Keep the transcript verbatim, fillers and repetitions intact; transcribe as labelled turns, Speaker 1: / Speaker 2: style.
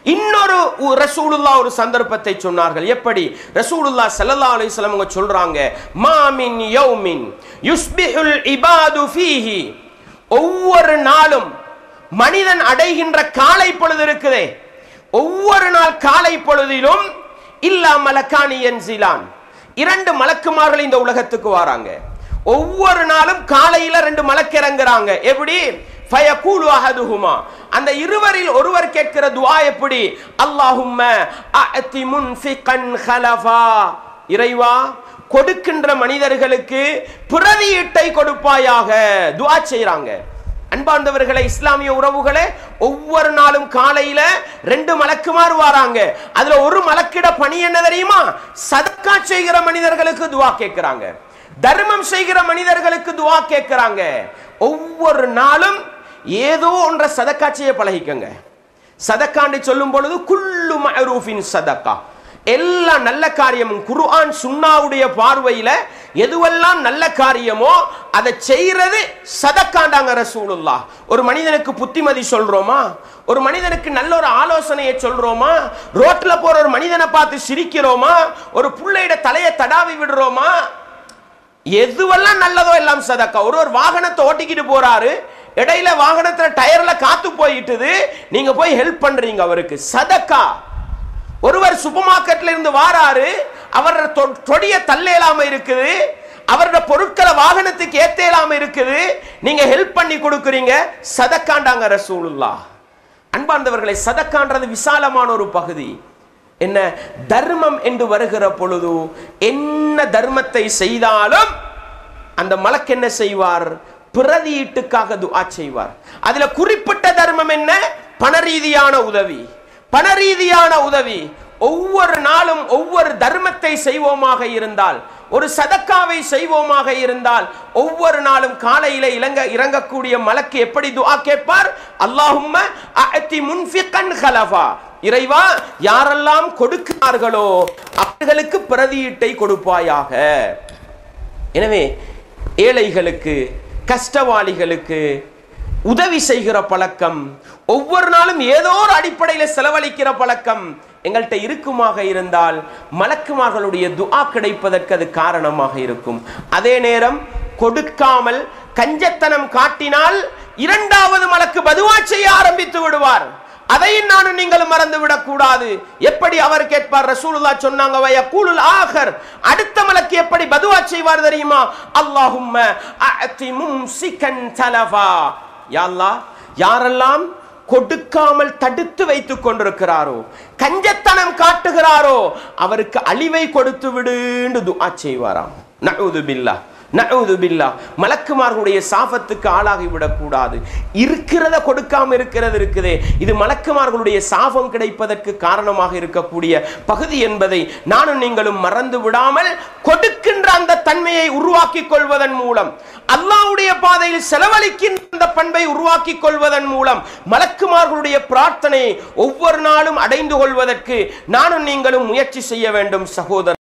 Speaker 1: இன்னொரு ரசூலுல்லாஹ் ஒரு சந்தர்ப்பத்தை சொன்னார்கள். எப்படி? ரசூலுல்லாஹ் ஸல்லல்லாஹு அலைஹி வஸல்லம் அவங்க சொல்றாங்க, மா மின் யௌமின் யுஸ்பிஹுல் இபாது ஃபீஹி, ஒவ்வொரு நாளும் மனிதன் அடைகின்ற காலை பொழுது இருக்குதே, ஒவ்வொரு நாள் காலை பொழுதிலும் இல்லா மலக்கானி யன்சிலான், இரண்டு மலக்குமார்கள் இந்த உலகத்துக்கு வராங்க. ஒவ்வொரு நாளும் காலையில ரெண்டு மலக்கு இறங்குறாங்க. எப்படி? ஃபயகூலு அஹதுஹுமா, அந்த இருவரில் ஒருவர் கேட்கிற துஆ எப்படி? அல்லாஹும்ம அஅதி முன்ஃபிகன் ஹலஃபா, இறைவா கொடுக்கின்ற மனிதர்களுக்கு பிரதியீட்டை கொடுப்பாயாக துஆ செய்றாங்க. அன்பார்ந்தவர்களே, இஸ்லாமிய உறவுகளே, ஒவ்வொரு நாளும் காலையில ரெண்டு மலக்குமார் வராங்க. அதுல ஒரு மலக்கிட பணி என்ன தெரியுமா? சதக்கா செய்கிற மனிதர்களுக்கு துஆ கேட்கிறாங்க, தர்மம் செய்கிற மனிதர்களுக்கு துஆ கேட்கிறாங்க. ஒவ்வொரு நாளும் ஏதோ ஒன்றை சதக்கா செய்ய பழகிக்கங்க. சதக்காண்டி சொல்லும் பொழுது குல்லு மஅரூஃபின் சதக்கா, எல்லா நல்ல காரியமும் குர்ஆன் சுன்னாவுடைய பார்வையில எதுவெல்லாம் நல்ல காரியமோ அதை செய்யறது சதக்காண்டாங்க ரசூலுல்லாஹ். ஒரு மனிதனுக்கு புத்திமதி சொல்றோமா, ஒரு மனிதனுக்கு நல்ல ஒரு ஆலோசனையை சொல்றோமா, ரோட்ல போற ஒரு மனிதனை பார்த்து சிரிக்கிறோமா, ஒரு புள்ளையிட தலையை தடாவி விடுறோமா, எதுவெல்லாம் நல்லதோ எல்லாம் சதக்கா. ஒரு ஒரு வாகனத்தை ஓட்டிக்கிட்டு போறாரு, இடையில வாகனத்துல டயர்ல காத்து போயிட்டுது, நீங்க போய் ஹெல்ப் பண்றீங்க, அவருக்கு சதக்கா. ஒருவர் சூப்பர் மார்க்கெட்ல இருந்து வாராரு, அவரோட தொடிய தள்ளேலாம இருக்குது, அவரோட பொருட்களை வாகனத்துக்கு ஏத்தேலாம இருக்குது, நீங்க ஹெல்ப் பண்ணி கொடுக்குறீங்க, சதக்காண்டாங்க ரசூலுல்லாஹ். அன்பார்ந்தவர்களை, சதக்கான்றது விசாலமான ஒரு பகுதி. என்ன தர்மம் என்று வருகிற பொழுது என்ன தர்மத்தை செய்தாலும் அந்த மலக்கு என்ன செய்வார்? பிரதியீட்டுக்காக துஆ செய்வார். அதுல குறிப்பிட்ட தர்மம் என்ன? பண ரீதியான உதவி. பண ரீதியான உதவி ஒவ்வொரு நாளும் ஒவ்வொரு தர்மத்தை செய்வோமாக இருந்தால், ஒரு சதக்காவை செய்வோமாக இருந்தால், ஒவ்வொரு நாளும் காலையில இறங்க இறங்கக்கூடிய மலக்கு எப்படி துஆ கேட்பார்? அல்லாஹும்ம அஅதி முன்ஃபிகன் ஹலஃபா, இறைவா யாரெல்லாம் கொடுக்கிறார்களோ அவர்களுக்கு பிரதியீட்டை கொடுப்பாயாக. எனவே ஏழைகளுக்கு, கஷ்டவாளிகளுக்கு உதவி செய்கிற பழக்கம், ஒவ்வொரு நாளும் ஏதோ ஒரு அடிப்படையில் செலவழிக்கிற பழக்கம் எங்கள்கிட்ட இருக்குமாக இருந்தால் மலக்குமார்களுடைய துஆ கிடைப்பதற்கு அது காரணமாக இருக்கும். அதே நேரம் கொடுக்காமல் கஞ்சத்தனம் காட்டினால் இரண்டாவது மலக்கு பதுவா செய்ய ஆரம்பித்து விடுவார். அதையும் நானும் நீங்கள் மறந்து விடக் கூடாது. எப்படி அவர் கேட்பார்? ரசூலுல்லாஹ் சொன்னாங்க, வயகூலுல் ஆகர், அடுத்த மலக்கு எப்படி பதுவா செய்வார் தெரியுமா? அல்லாஹும்ம அஅதி மும்சிகன் தலஃபா, யா அல்லாஹ் யாரெல்லாம் கொடுக்காமல் தடுத்து வைத்துக் கொண்டிருக்கிறாரோ, கஞ்சத்தனம் காட்டுகிறாரோ, அவருக்கு அழிவை கொடுத்து விடு துஆ செய்வாராம். நஊது பில்லாஹ், நஊது பில்லாஹ். மலக்குமார்களுடைய சாபத்துக்கு ஆளாகி விடக்கூடாது. இருக்கிறத கொடுக்காம இருக்கிறது இருக்குதே, இது மலக்குமார்களுடைய சாபம் கிடைப்பதற்கு காரணமாக இருக்கக்கூடிய பகுதி என்பதை நானும் நீங்களும் மறந்து விடாமல், கொடுக்கின்ற அந்த தன்மையை உருவாக்கி கொள்வதன் மூலம், அல்லாஹ்வுடைய பாதையில் செலவழிக்கின்ற அந்த பண்பை உருவாக்கி கொள்வதன் மூலம் மலக்குமார்களுடைய பிரார்த்தனையை ஒவ்வொரு நாளும் அடைந்து கொள்வதற்கு நானும் நீங்களும் முயற்சி செய்ய வேண்டும் சகோதரர்.